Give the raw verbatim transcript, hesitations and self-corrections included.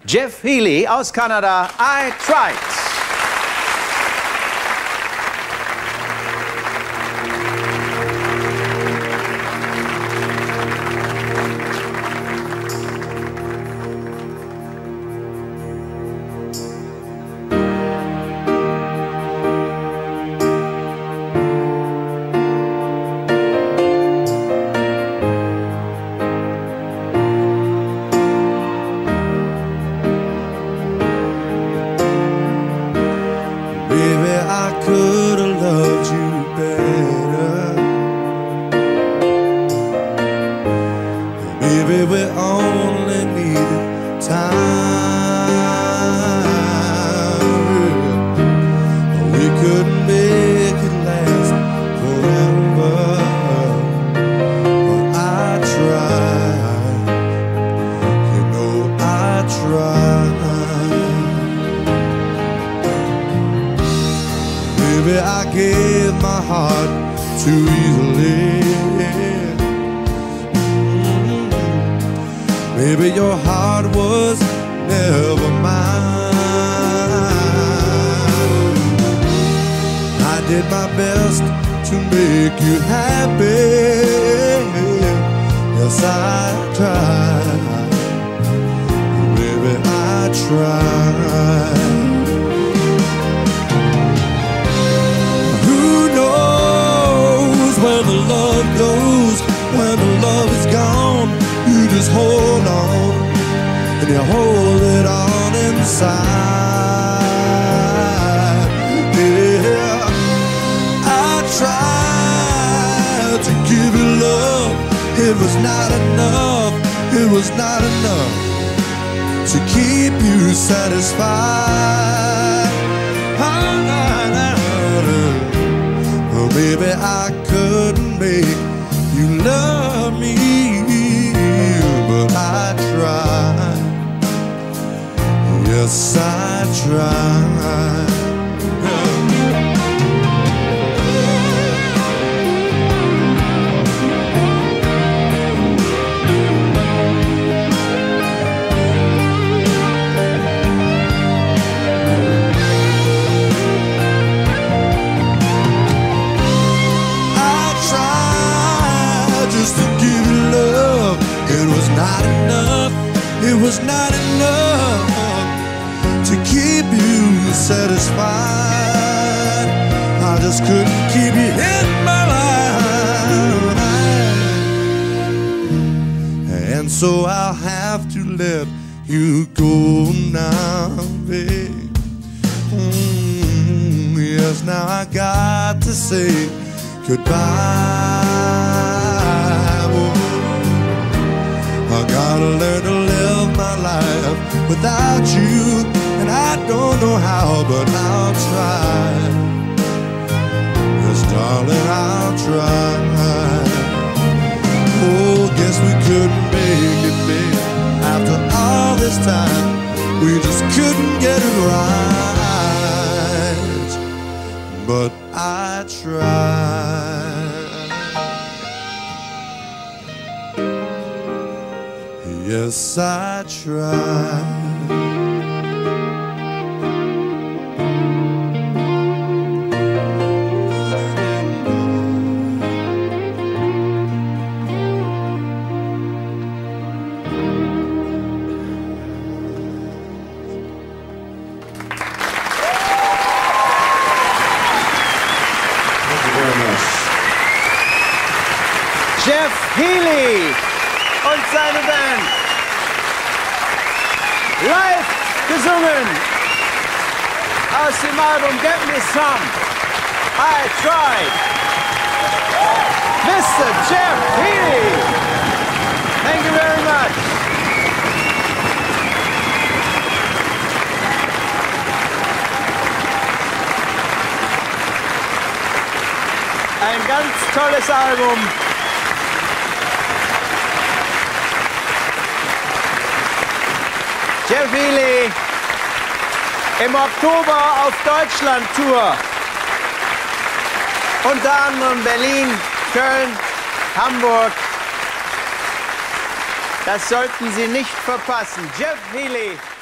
Jeff Healey aus Kanada, I Tried. Baby, I could have loved you better. Baby, we only needed time. We couldn't make it last forever, but I tried. You know I tried. Baby, I gave my heart too easily. Mm-hmm. Baby, your heart was never mine. I did my best to make you happy. Yes, I tried. Baby, I tried. When the love goes, when the love is gone, you just hold on, and you hold it on inside. Yeah, I tried to give you love. It was not enough, it was not enough to keep you satisfied. Oh, baby, I couldn't make you love me, but I tried. Yes, I tried. It was not enough, it was not enough to keep you satisfied. I just couldn't keep you in my life, and so I'll have to let you go now, babe. Mm, yes, now I got to say goodbye. I gotta learn to live my life without you, and I don't know how, but I'll try. Yes, darling, I'll try. Oh, guess we couldn't make it, babe. After all this time, we just couldn't get it right, but I tried. Yes, I tried. Thank you very much. Jeff Healey und seine Band. Live gesungen aus dem Album Get Me Some, I Tried. Mister Jeff Healey. Thank you very much. Ein ganz tolles Album. Jeff Healey im Oktober auf Deutschland-Tour. Unter anderem Berlin, Köln, Hamburg. Das sollten Sie nicht verpassen. Jeff Healey.